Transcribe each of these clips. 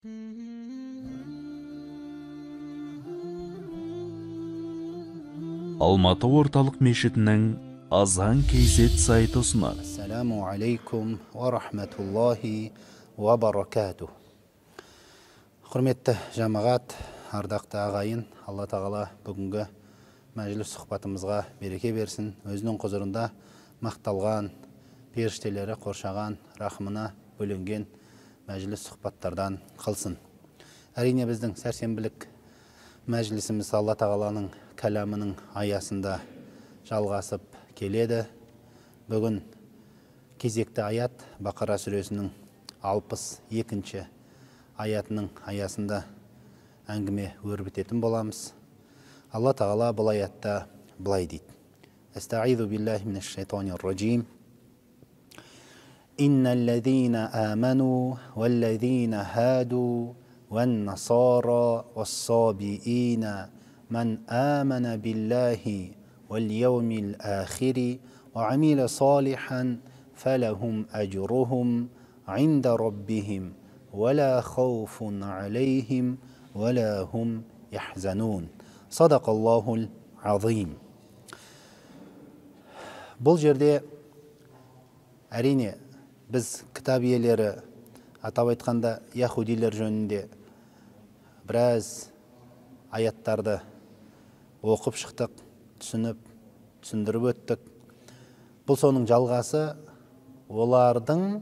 Алматы орталық мешітінің азан кейзет сайты ұсынады. Ассаламу алейкум ва рахматуллахи ва баракатух. Құрметті жамағат, ардақты ағайын, Алла тағала бүгінгі мәжіліс сұхбатымызға береке берсін. Өзінің құзырында мақталған, періштелері қоршаған, рахымына бөленген мәжіліс сұхбаттардан қылсын. Әрине біздің сәрсенбілік мәжілісіміз Алла тағаланың кәламының аясында жалғасып келеді. Бүгін кезекті аят Бақара сүресінің 62-ші аятының аясында әңгіме өрбітетін боламыз. Алла тағала бұл аятта былай дейді. Астағизу биллахи минаш шайтанир раджим. Инналлазина аману валлазина хаду ван-насара вас-сабиина من آمن بالله واليوم الآخر وعمل صالحا فلهم أجرهم عند ربهم ولا خوف عليهم ولا هم يحزنون صدق الله العظيم. Бұл жерде әрине біз кітап иелері, атап айтқанда яһудилер жөнінде біраз аяттарды оқып шықтық, түсіндіріп өттік. Бұл соның жалғасы, олардың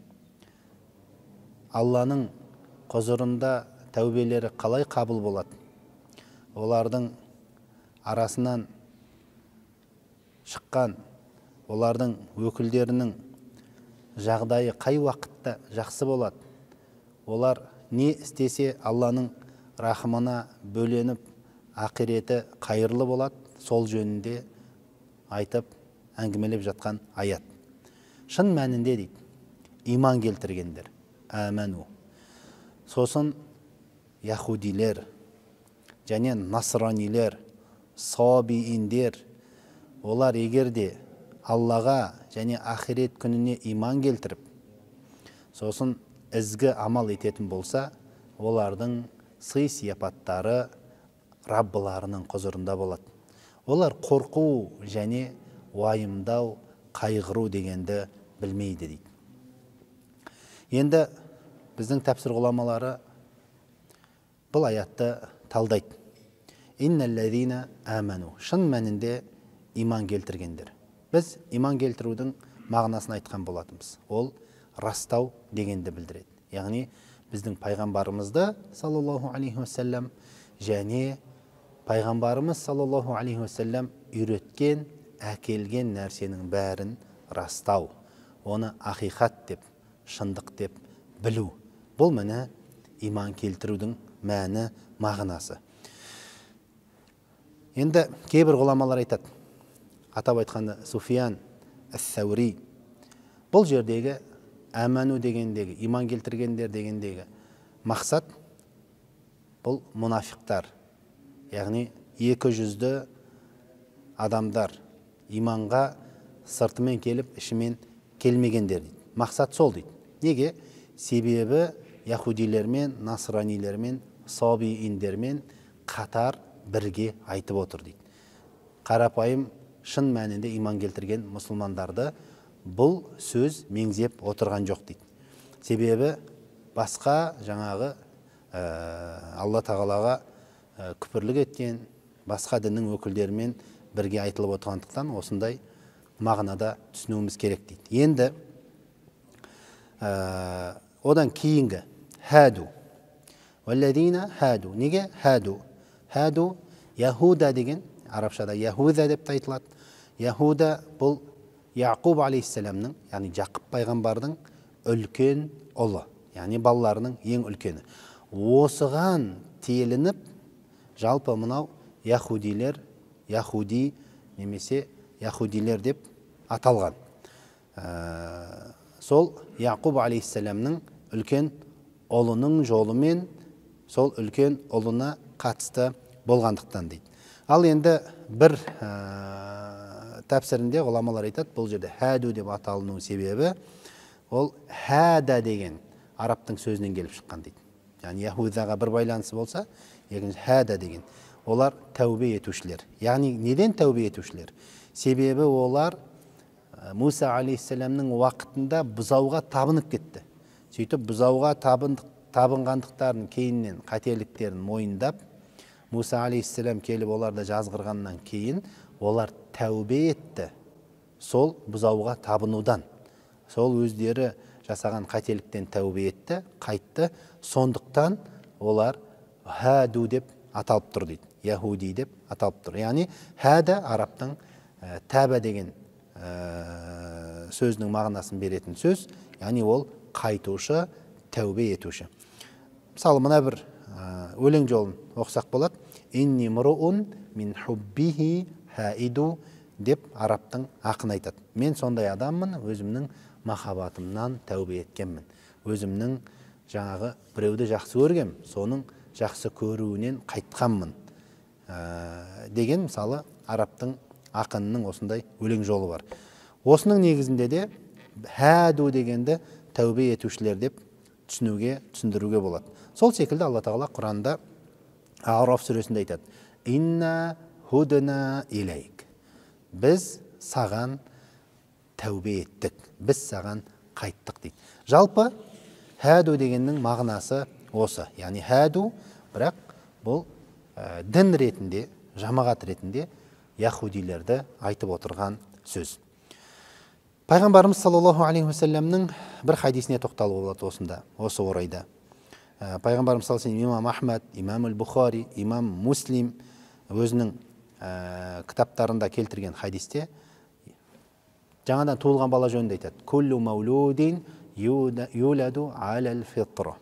Алланың құзырында тәубелері қалай қабыл болады? Олардың арасынан шыққан, олардың өкілдерінің жағдайы қай уақытта жақсы болады? Олар не істесе Алланың рахымына бөленіп, ақиреті қайырлы болады, сол жөнінде айтып, әңгімелеп жатқан аят. Шын мәнінде дейді, иман келтіргендер, әмәну. Сосын яһудилер, және насранилер, сабииндер, олар егерде Аллаға және ақирет күніне иман келтіріп, сосын ізгі амал ететін болса, олардың сый-сияпаттары Раббыларының құзырында болады. Олар қорқу және уайымдау, қайғыру дегенді білмейді дейді. Енді біздің тәпсір ғұламалары бұл аятты талдайды. Инналлазина аману. Шын мәнінде иман келтіргендер. Біз иман келтірудің мағынасын айтқан болатынбыз. Ол растау дегенді білдіреді. Яғни біздің пайғамбарымызды саллаллаху алейхи уассалам және пайғамбарымыз саллаллаху алейхи уассалам үйреткен, әкелген нәрсенің бәрін растау, оны ақиқат деп, шындық деп білу. Бұл міне иман келтірудің мәні, мағынасы. Енді кейбір ғұламалар айтады, атап айтқанда Суфиян әс-Саури, бұл жердегі әмәну дегендегі, иман келтіргендер дегендегі мақсат бұл мұнафиқтар, яғни 200-ді адамдар, иманға сыртымен келіп, ішімен келмегендер дейді. Мақсат сол дейді. Неге? Себебі яһудилермен, насранилермен, сабииндермен қатар бірге айтып отыр дейді. Қарапайым шын мәнінде иман келтірген мұсылмандарды бұл сөз меңзеп отырған жоқ дейді. Себебі басқа жаңағы Алла тағалаға күпірлік еткен басқа діннің өкілдерімен бірге айтылып отырғандықтан осындай мағынада түсінуіміз керек дейді. Енді одан кейінгі хаду. Валлазина хаду. Неге хаду? Хаду яһуда деген, арабшада яһуда деп айтылады. Яһуда бұл Яқуб алейхиссаламның, яғни Жақып пайғамбардың үлкен ұлы, яғни балаларының ең үлкені. Осыған телініп, жалпы мынау яһудилер, яһуди немесе яһудилер деп аталған. Сол Яқуб алейхиссаламның үлкен ұлының жолымен сол үлкен ұлына қатысты болғандықтан дейді. Ал енді бір тәпсірінде ғұламалар айтады, бұл жерде хаду деп аталыну себебі ол хада деген арабтың сөзінен келіп шыққан дейді. яғни яһудаға бір байланысы болса, екінші хәда деген. Олар тәубе етушілер. Яғни неден тәубе етушілер? Себебі олар Муса алейхиссаламның уақытында бұзауға табынып кетті. Сөйтіп бұзауға табынғандықтарын кейіннен қателіктерін мойындап, Муса алейхиссалам келіп оларды жазғырғаннан кейін олар тәубе етті. Сол бұзауға табынудан, сол өздері жасаған қателіктен тәубе етті, қайтты. Сондықтан олар хаду деп аталып тұр дейді. Яхуди деп аталып тұр. Яғни хада араптың тәбә деген сөзінің мағынасын беретін сөз, яғни ол қайтушы, тәубе етуші. Мысалы, мына бір өлең жолын оқысақ болады. Инни мруун мин хуббихи хаиду деп араптың ақын айтады. Мен сондай адаммын, өзімнің махаббатымнан тәубе еткенмін. Өзімнің жаңағы біреуді жақсы көргем, соның жақсы көруінен қайтқанмын деген, мысалы, араптың ақынның осындай өлең жолы бар. Осының негізінде де хаду дегенді тәубе етушілер деп түсіндіруге болады. Сол секілді Алла Тағала Құранда Араф сүресінде айтады: Инна худна илейк. Біз саған тәубе еттік, біз саған қайттық дейді. Жалпы хаду дегеннің мағынасы осы. Яғни хаду, бірақ бұл дін ретінде, жамағат ретінде яхудилерді айтып отырған сөз. Пайғамбарымыз саллаллаху алейхи уассаламның бір хадисіне тоқталып болады осында, осы орайда. Пайғамбарымыз саллаллаху алейхи имам Ахмад, имам Аль-Бухари, имам Муслим өзінің кітаптарында келтірген хадисте жаңадан туылған бала жөнінде айтады. Куллу маулудин юладу алал фитра.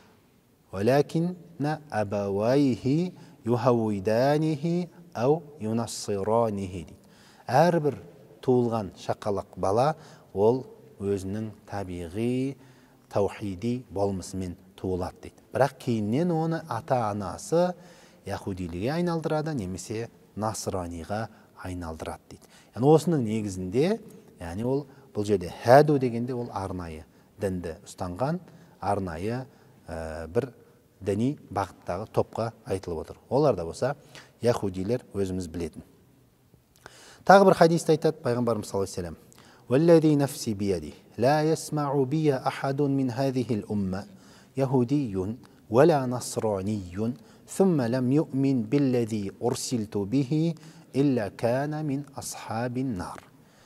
Валакинна абавайхи юхауиданихи ау юнассиранихи. Әрбір туылған шақалақ бала ол өзінің табиғи таухиди болмысымен туылады дейді. Бірақ кейіннен оны ата-анасы яхудиліге айналдырады, немесе насраниға айналдырады дейді. Яғни осының негізінде, яғни ол бұл жерде хаду дегенде ол арнайы дінді ұстанған, арнайы бір діни бағыттағы топқа айтылып отыр. Олар да болса яхудилер, өзіміз білетін. Тағы бір хадисте айтады пайғамбарымыз саллаллаху алейхи вассалам: "Валлади нафси бияди, ла ясмау бия ахадун мин хазихил умма, яхудиюн вала насраниюн, thumma lam yu'min биллади урсилту бихи, илля кана мин асхабин нар."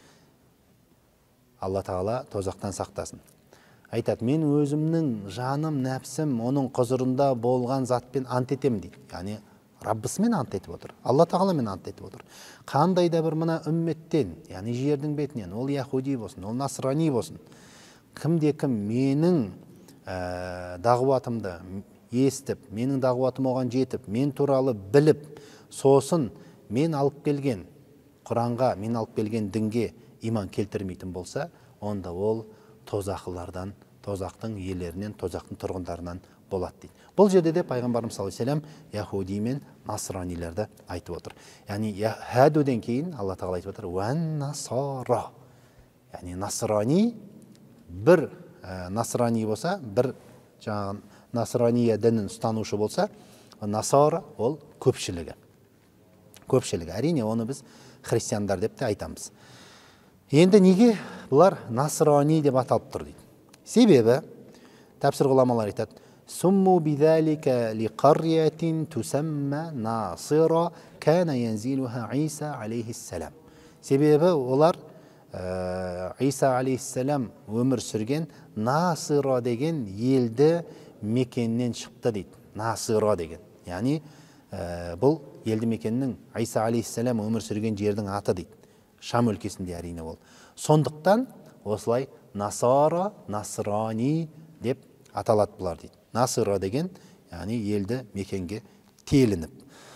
Алла Тағала тозақтан сақтасын. Айтады: мен өзімнің жаным, нәпсім, оның құзырында болған затпен ант етем дейді. Яғни Раббысымен ант етіп отыр. Алла Тағаламен ант етіп отыр. Қандай да бір мына үмметтен, яғни жердің бетінен, ол яхуди болсын, ол насрани болсын, кімде-кім менің дағуатымды естіп, менің дағуатым оған жетіп, мен туралы біліп, сосын мен алып келген Құранға, мен алып келген дінге иман келтірмейтін болса, онда ол тозақылардан, тозақтың иелерінен, тозақтың тұрғындарынан болады дейді. Бұл жерде де пайғамбарымыз саллаллаху алейхи вассалам яхуди мен насранилерді айтып отыр. Яғни хадуден кейін Алла Тағала айтып отыр: "Уан насара". Яғни насрани, бір насрани болса, бір жаңағы насрания дінін ұстанушы болса, насара ол көпшілігі. Көпшілігі. Әрине оны біз христиандар деп те айтамыз. Енді неге бұлар насрани деп аталып тұр дейді? Себебі тәпсір ғұламалар айтады: "Сумму бидалика лиқарриятин тусамма насира кана янзилуха Иса алейхиссалам". Себебі олар Иса алейхиссалам өмір сүрген Насира деген елді мекеннен шықты дейді. Насира деген. Яғни бұл елді мекеннің Иса алейхиссалам өмір сүрген жердің аты дейді. Шам өлкесінде әрине ол. Сондықтан осылай Насара, Насрани деп аталады бұлар дейді. Насира деген, яғни елді мекенге телініп.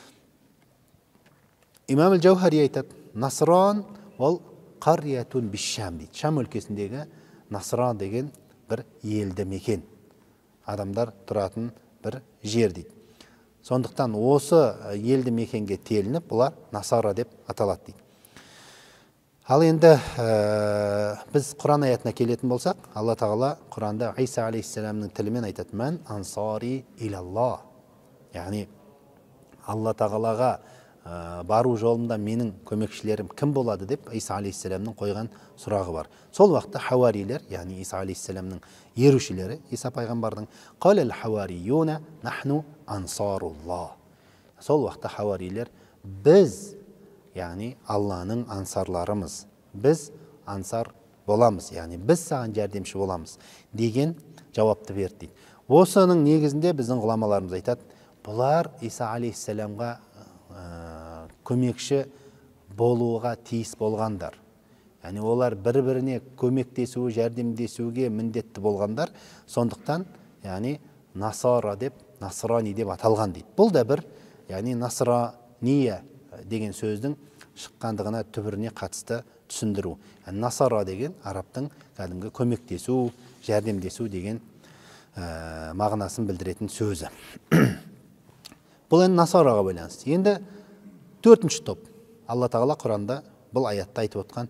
Имам Аль-Джаухари айтады: Насран ол қарриятун бишшам дейді. Шам өлкесіндегі Насран деген бір елді мекен. Адамдар тұратын бір жер дейді. Сондықтан осы елді мекенге телініп, бұлар Насара деп аталады дейді. Ал енді біз Құран аятына келетін болсақ, Алла тағала Құранда Иса алейхиссаламның тілімен айтады: "Мән ансари илалла". Яғни Алла тағалаға бару жолында менің көмекшілерім кім болады деп Иса алейхиссаламның қойған сұрағы бар. Сол уақытта хауарилер, яғни Иса алейхиссаламның ерушілері, Иса пайғамбардың "Қалал хауарiyuna нахну ансарулла". Сол уақытта хауарилер біз, яғни Алланың ансарларымыз, біз ансар боламыз, яғни біз саған жәрдемші боламыз деген жауапты берді дейді. Осының негізінде біздің ғұламаларымыз айтады, бұлар Иса алейхиссаламға көмекші болуға тиіс болғандар. Яғни олар бір-біріне көмектесуі, жәрдемдесуге міндетті болғандар. Сондықтан, яғни насара деп, насрани деп аталған дейді. Бұл да бір, яғни насрания деген сөздің шыққандығына, түбіріне қатысты түсіндіру. Насара деген арабтың кәдімгі көмектесу, жәрдемдесу деген мағынасын білдіретін сөзі. Бұл енді насараға байланысты. Енді төртінші топ. Алла тағала Құранда бұл аятта айтып отқан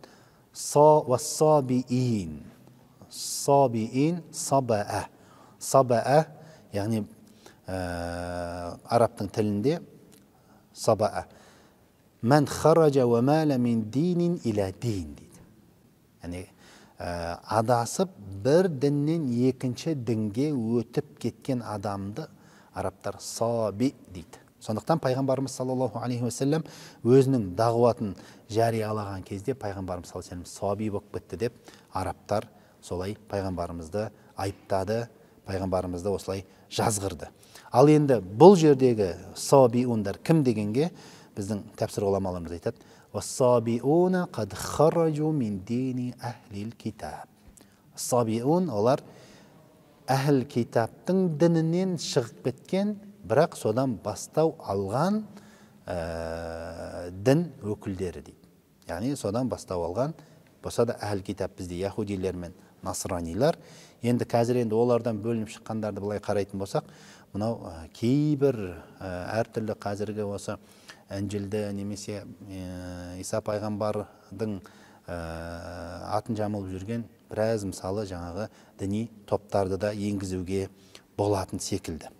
сабиин. Сабиин, сабаа. Сабаа, яғни арабтың тілінде сабаа. Мән хараджа ва мәлә мин динин иля дин дейді. Яғни адасып бір діннен екінші дінге өтіп кеткен адамды арабтар саби дейді. Сондықтан пайғамбарымыз саллаллаху алейхи ва саллям өзінің дағуатын жариялаған кезде пайғамбарымыз саллаллаху алейхи ва саллям саби болып кетті деп арабтар солай пайғамбарымызды айыптады, пайғамбарымызды осылай жазғырды. Ал енді бұл жердегі сабиундар кім дегенге біздің тәпсір ғұламаларымыз айтады: "Вассабиуна қад хараджу мин дини ахлил китаб". Сабиун олар әхл китаптың дінінен шығып кеткен, бірақ содан бастау алған дін өкілдері дейді. Яғни содан бастау алған, болса да әхл китап бізде яхудилер мен насранилар. Енді қазір олардан бөлініп шыққандарды былай қарайтын болсақ, мынау кейбір әртүрлі қазіргі осы Інжілді немесе Иса пайғамбардың атын жамылып жүрген біраз мысалы жаңағы діни топтарды да енгізуге болатын секілді.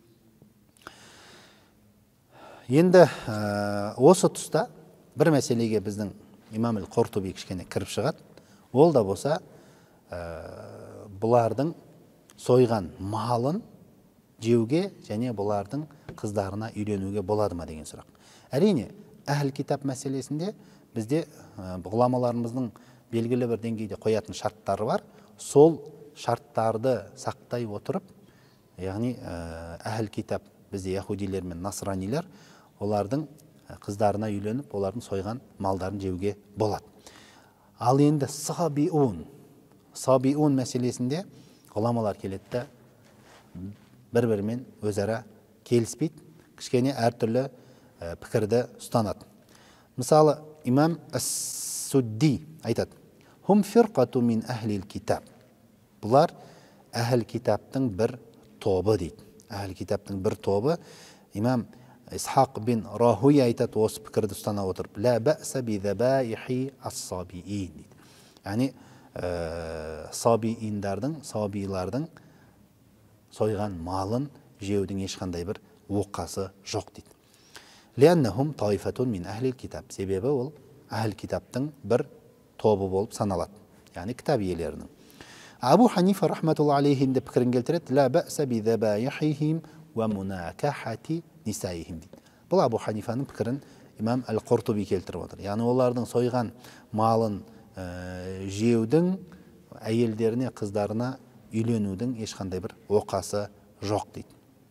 Енді осы тұста бір мәселеге біздің имам Аль-Қуртуби кішкене кіріп шығады. Ол да болса бұлардың сойған малын жеуге және бұлардың қыздарына үйленуге болады ма деген сұрақ. Әрине, әхл китап мәселесінде бізде ғұламаларымыздың белгілі бір деңгейде қоятын шарттары бар. Сол шарттарды сақтай отырып, яғни әхл китап бізде яхудилер мен насранилер, олардың қыздарына үйленіп, олардың сойған малдарын жеуге болады. Ал енді сабиун мәселесінде ғұламалар келетті, бір-бірімен өзара келіспейді, кішкене әртүрлі пікірді ұстанады. Мысалы, имам Ас-Судди айтады: "Хум фирқату мин ахлил китаб". Бұлар әхл китаптың бір тобы дейді. Әхл китаптың бір тобы. Имам Исхақ бин Рахуй айтады, осы пікірді ұстана отырып: "Ла бә'са би забаихи ас-сабиин" дейді. Яғни сабилардың сойған малын жеудің ешқандай бір оқасы жоқ дейді. Лианнахум таифатун мин ахлил китаб. Себебі ол әхл китаптың бір тобы болып саналады, яғни кітап иелерінің. Абу Ханифа рахматулла алейхинде пікірін келтіреді: "Ла бә'са би забаихихим ва мунакахати нисаихим" дейді. Бұл Абу Ханифаның пікірін имам Аль-Қуртуби келтіріп отыр. Яғни олардың сойған малын жеудің, әйелдеріне, қыздарына үйленудің ешқандай бір оқасы жоқ дейді.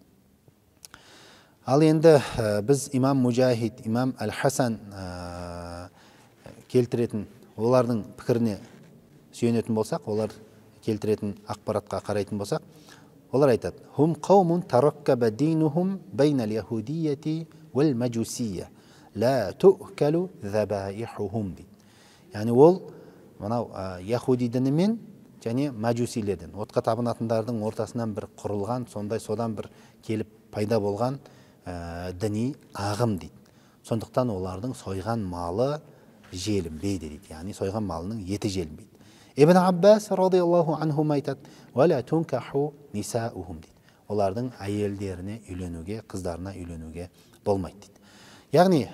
Ал енді біз имам Мужахид, имам Аль-Хасан келтіретін, олардың пікіріне сүйенетін болсақ, олар келтіретін ақпаратқа қарайтын болсақ, олар айтады: "Хум қаумун тараккаба динухум байнал яхудияти вал маджусия, ла ту'калу забаихухум" дейді. Яғни ол мынау яхуди діні мен және маджусилерден, отқа табынатындардың ортасынан бір құрылған, содан бір келіп пайда болған діни ағым дейді. Сондықтан олардың сойған малы желінбейді дейді, яғни сойған малының еті желінбейді. Ибн Аббас радиаллаху анхум айтады: "Вала тункаху нисаухум" дейді. Олардың әйелдеріне үйленуге, қыздарына үйленуге болмайды дейді. Яғни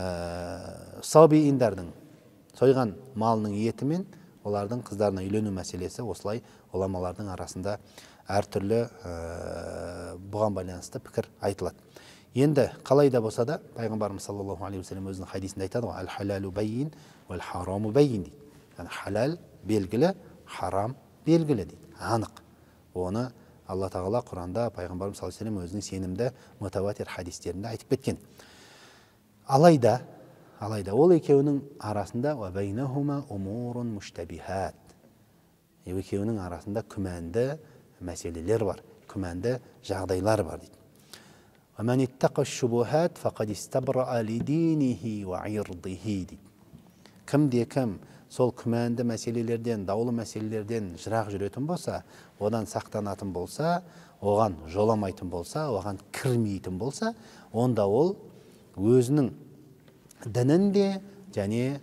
сабииндардың сойған малының етімен олардың қыздарына үйлену мәселесі осылай ғұламалардың арасында әртүрлі бұған байланысты пікір айтылады. Енді қалай да болса да пайғамбарымыз саллаллаху алейхи уассалам өзінің хадисінде айтады ғой: "Ал-халалу байин, вал-хараму байин" дейді. Яғни халал белгілі, харам белгілі дейді, анық. Оны Алла тағала Құранда пайғамбарымыз саллаллаху алейхи уассалам өзінің сенімді мутаватир хадистерінде айтып кеткен. Алайда ол екеуінің арасында ва байнахума умурун муштабихат. Екеуінің арасында күмәнді мәселелер бар, күмәнді жағдайлар бар дейді. Ва ман иттақа шубухат фақад истабра'a лидиниhi ва ирдиhi дейді. Кім сол күмәнді мәселелерден, даулы мәселелерден жырақ жүретін болса, одан сақтанатын болса, оған жоламайтын болса, оған кірмейтін болса, онда ол өзінің дінін де және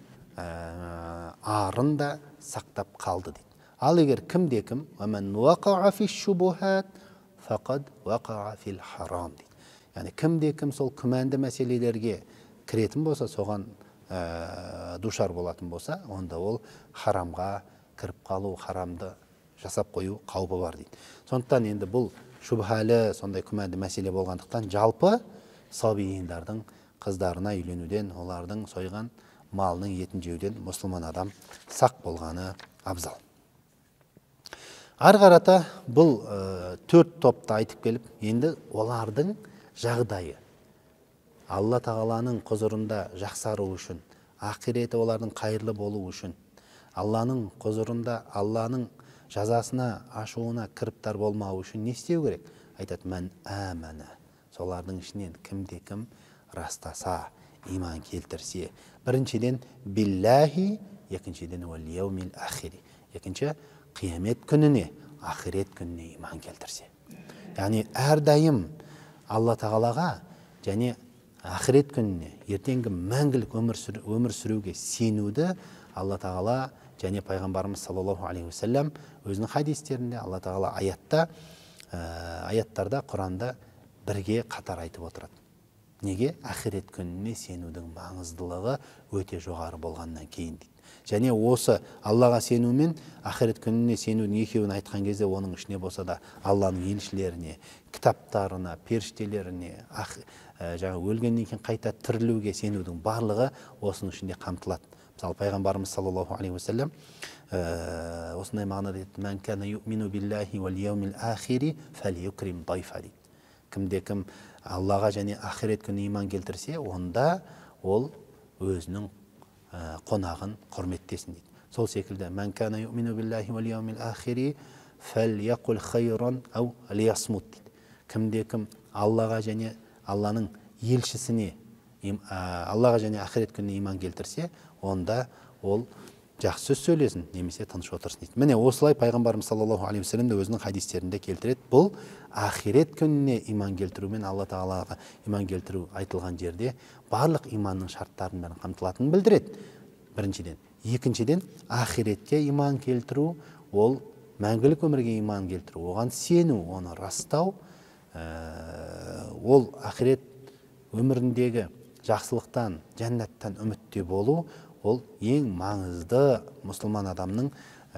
арын да сақтап қалды дейді. Ал егер кім وَمَنْ وَقَعَ فِي الشُّبُهَاتِ فَقَدْ وَقَعَ فِي الْحَرَامِ дейді. Яғни кім сол күмәнді мәселелерге кіретін болса, соған душар болатын болса, онда ол харамға кіріп қалу, харамды жасап қою қаупі бар дейді. Сондықтан енді бұл шубхалы, сондай күмәнді мәселе болғандықтан жалпы сабииндардың қыздарына үйленуден, олардың сойған малының етін жеуден мұсылман адам сақ болғаны абзал. Ары қарата бұл төрт топты айтып келіп, енді олардың жағдайы Алла тағаланың құзырында жақсару үшін, ақиреті олардың қайырлы болу үшін, Алланың құзырында Алланың жазасына, ашуына кіріптар болмау үшін не істеу керек? Айтады: "Мән әмәна". Солардың ішінен кім растаса, иман келтірсе, біріншіден биллахи, екіншіден уәл яумил ахири, екінші қиямет күніне, ақирет күніне иман келтірсе. Яғни әрдайым Алла тағалаға және ақирет күніне, ертеңгі мәңгілік өмір сүруге сенуді Алла тағала және пайғамбарымыз саллаллаху алейхи уассалам өзінің хадистерінде, Алла тағала аяттарда, Құранда бірге қатар айтып отырады. Неге? Ақирет күніне сенудің маңыздылығы өте жоғары болғаннан кейін дейді. Және осы Аллаға сену мен ақирет күніне сенудің екеуін айтқан кезде, оның ішіне болса да Алланың елшілеріне, кітаптарына, періштелеріне, жаңа өлгеннен кейін қайта тірілуге сенудің барлығы осының ішінде қамтылады. Мысалы пайғамбарымыз саллаллаху алейхи уассалам осындай мағынада айтты: "Ман кана юъмину биллахи вал яумил ахири фалюкрим дайфа" дейді. Кім Аллаға және ақирет күніне иман келтірсе, онда ол өзінің қонағын құрметтесін дейді. Сол секілді "Ман кана юъмину биллахи вал яумил ахири фальяқул хайран ау лиясмут" дейді. Кім Аллаға және Алланың елшісіне, Аллаға және ақирет күніне иман келтірсе, онда ол жақсы сөз сөйлесін, немесе тыныш отырсын дейді. Міне осылай пайғамбарымыз саллаллаху алейхи уассалам өзінің хадистерінде келтіреді. Бұл ақирет күніне иман келтіру мен Алла тағалаға иман келтіру айтылған жерде барлық иманның шарттарын бәрін қамтылатынын білдіреді. Біріншіден. Екіншіден, ақиретке иман келтіру, ол мәңгілік өмірге иман келтіру, оған сену, оны растау, ол ақирет өміріндегі жақсылықтан, жәннаттан үмітте болу, ол ең маңызды мұсылман адамның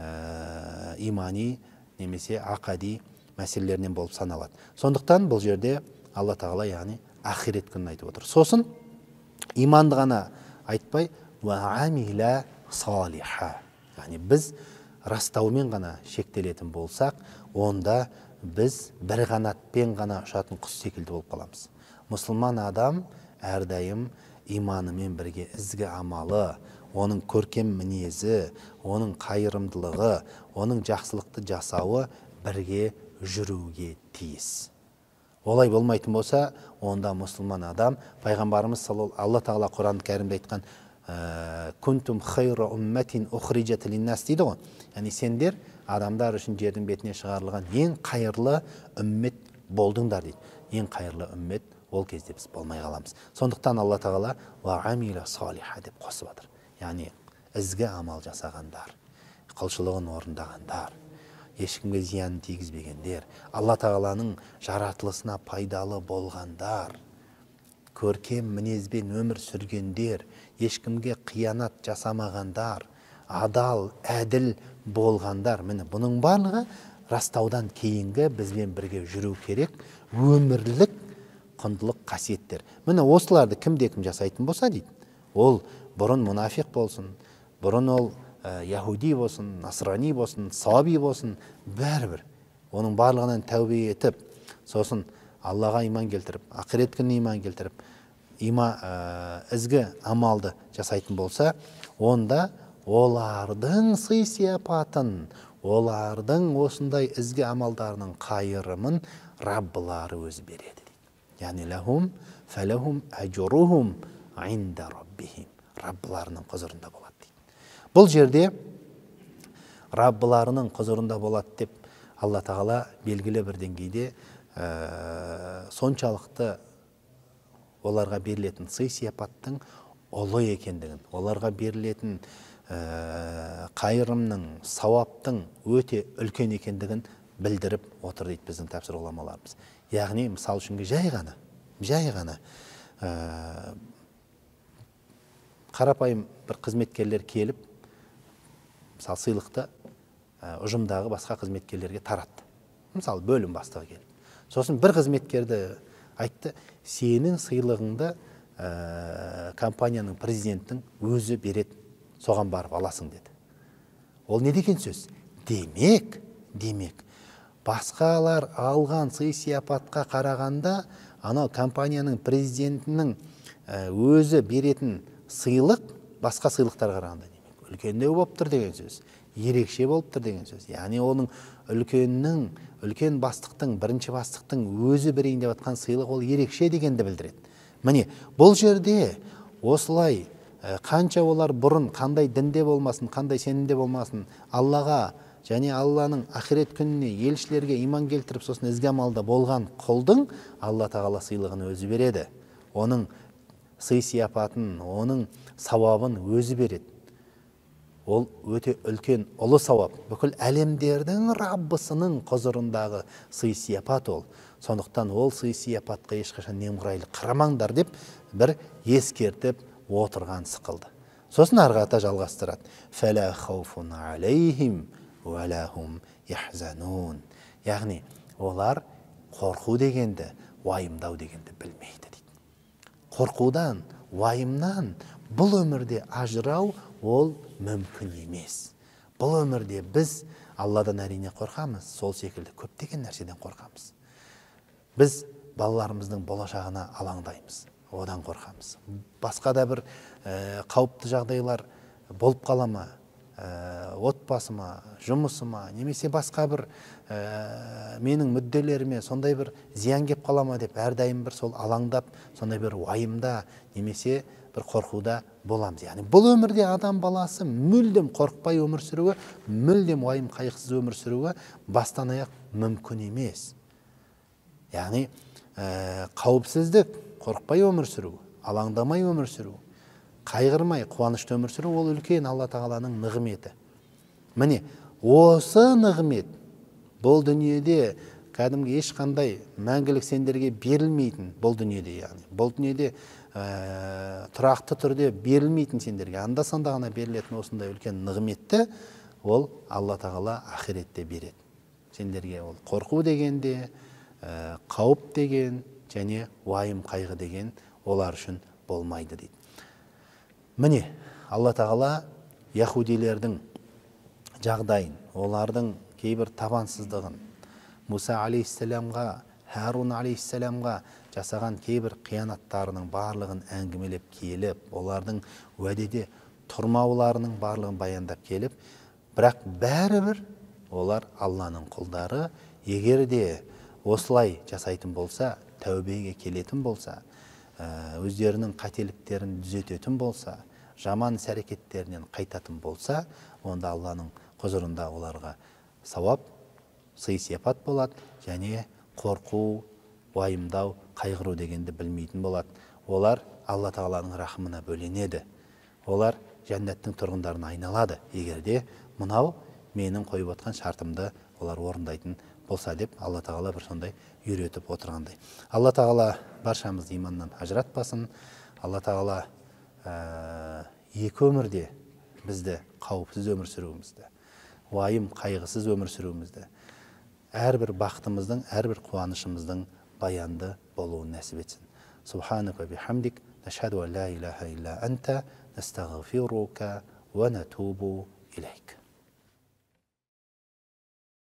имани немесе ақади мәселелерінен болып саналады. Сондықтан бұл жерде Алла тағала яғни ақирет күнін айтып отыр. Сосын иманды ғана айтпай, уа амила салиха, яғни біз растаумен ғана шектелетін болсақ, онда біз бір қанатпен ғана ұшатын құс секілді болып қаламыз. Мұсылман адам әрдайым иманымен бірге ізгі амалы, оның көркем мінезі, оның қайырымдылығы, оның жақсылықты жасауы бірге жүруге тиіс. Олай болмайтын болса, онда мұсылман адам, пайғамбарымыз Алла тағала Құран кәрімде айтқан «Күнтум хайра умматин ухриджат линнас» дейді ғой. Яғни сендер адамдар үшін жердің бетіне шығарылған ең қайырлы үммет болдыңдар дейді. Ең қайырлы үммет ол кезде біз болмай қаламыз. Сондықтан Алла тағала «Ва амила салиха» деп қосып отыр. яғни ізгі амал жасағандар, құлшылығын орындағандар, ешкімге зиян тигізбегендер, Алла тағаланың жаратылысына пайдалы болғандар, көркем мінезбен өмір сүргендер, ешкімге қиянат жасамағандар, адал, әділ болғандар. Міне бұның барлығы растаудан кейінгі бізбен бірге жүру керек өмірлік құндылық қасиеттер. Міне осыларды кімде-кім жасайтын болса дейді, ол бұрын мұнафиқ болсын, бұрын ол яхуди болсын, насрани болсын, саби болсын, бәрібір оның барлығынан тәубе етіп, сосын Аллаға иман келтіріп, ақирет күніне иман келтіріп, ізгі амалды жасайтын болса, онда олардың сый-сияпатын, олардың осындай ізгі амалдарының қайырымын Раббылары өзі береді. Яғни лахум фалахум ажрухум инда раббихим. Раббыларының құзырында болады дейді. Бұл жерде Раббыларының құзырында болады деп Алла тағала белгілі бір деңгейде соншалықты оларға берілетін сый-сияпаттың ұлы екендігін, оларға берілетін қайырымның, сауаптың өте үлкен екендігін білдіріп отыр дейді біздің тәпсір ғұламаларымыз. Яғни мысал үшін жай ғана қарапайым бір қызметкерлер келіп, мысалы сыйлықты ұжымдағы басқа қызметкерлерге таратты. Мысалы бөлім бастығы келіп. Сосын бір қызметкерді айтты, сенің сыйлығыңды компанияның президенттің өзі береді, соған барып аласың деді. Ол не деген сөз? Демек, басқалар алған сый-сияпатқа қарағанда, анау компанияның президентінің өзі беретін сыйлық басқа сыйлықтарға қарағанда үлкендеу болып тұр деген сөз, ерекше болып тұр деген сөз. Яғни оның үлкен бастықтың, бірінші бастықтың өзі берейін деп жатқан сыйлық ол ерекше дегенді білдіреді. Міне, бұл жерде осылай қанша олар бұрын қандай дінде болмасын, қандай сенімде болмасын, Аллаға және Алланың ақирет күніне, елшілерге иман келтіріп, сосын ізгі амалда болған құлдың Алла тағала сыйлығын өзі береді. Оның сый-сияпатын, оның сауабын өзі береді. Ол өте үлкен ұлы сауап. Бүкіл әлемдердің Раббысының құзырындағы сый-сияпат ол. Сондықтан ол сый-сияпатқа ешқашан немқұрайлы қарамаңдар деп бір ескертіп отырған сықылды. Сосын арғата жалғастырады. Фәлә хауфун алейхим уәлә хум яхзанун. Яғни олар қорқу дегенді, уайымдау дегенді білмейді дейді. Қорқудан, уайымнан бұл өмірде ажырау ол мүмкін емес. Бұл өмірде біз Алладан әрине қорқамыз, сол секілді көптеген нәрседен қорқамыз. Біз балаларымыздың болашағына алаңдаймыз, одан қорқамыз. Басқа да бір қауіпті жағдайлар болып қалама, отбасыма, жұмысыма, немесе басқа бір менің мүдделеріме сондай бір зиян кеп қалама деп әрдайым бір сол алаңдап, сондай бір уайымда немесе бір қорқуда боламыз. Яғни бұл өмірде адам баласы мүлдем қорықпай өмір сүруі, мүлдем уайым қайғысыз өмір сүруі бастан аяқ мүмкін емес. Яғни қауіпсіздік, қорықпай өмір сүру, алаңдамай өмір сүру, қайғырмай, қуанышты өмір сүру ол үлкен Алла тағаланың нығметі. Міне, осы нығмет бұл дүниеде кәдімгі ешқандай мәңгілік сендерге берілмейтін, бұл дүниеде, яғни бұл дүниеде тұрақты түрде берілмейтін сендерге, анда-санда ғана берілетін осындай үлкен нығметті ол Алла тағала ақиретте береді. Сендерге ол қорқу дегенде, қауіп деген және уайым қайғы деген олар үшін болмайды дейді. Міне, Алла тағала яхудилердің жағдайын, олардың кейбір табансыздығын, Муса алейхиссаламға, Харун алейхиссаламға жасаған кейбір қиянаттарының барлығын әңгімелеп келіп, олардың уәдеде тұрмауларының барлығын баяндап келіп, бірақ бәрібір олар Алланың құлдары, егер де осылай жасайтын болса, тәубеге келетін болса, өздерінің қателіктерін түзететін болса, жаман іс-әрекеттерінен қайтатын болса, онда Алланың құзырында оларға сауап, сый-сияпат болады, және қорқу, уайымдау, қайғыру дегенді білмейтін болады. Олар Алла тағаланың рахымына бөленеді. Олар жәннаттың тұрғындарына айналады, егерде мынау менің қойып отқан шартымды олар орындайтын болса деп Алла тағала бір сондай үйретіп отырғандай. Алла тағала баршамызды иманнан ажыратпасын. Алла тағала екі өмірде бізді қауіпсіз өмір сүруімізді, уайым қайғысыз өмір сүруімізді, әрбір бақытымыздың, әрбір қуанышымыздың баянды болуын нәсіп етсін. Субханака бихамдик, нашхаду ан ла илаха илля анта, настағфирука ва натубу илейк.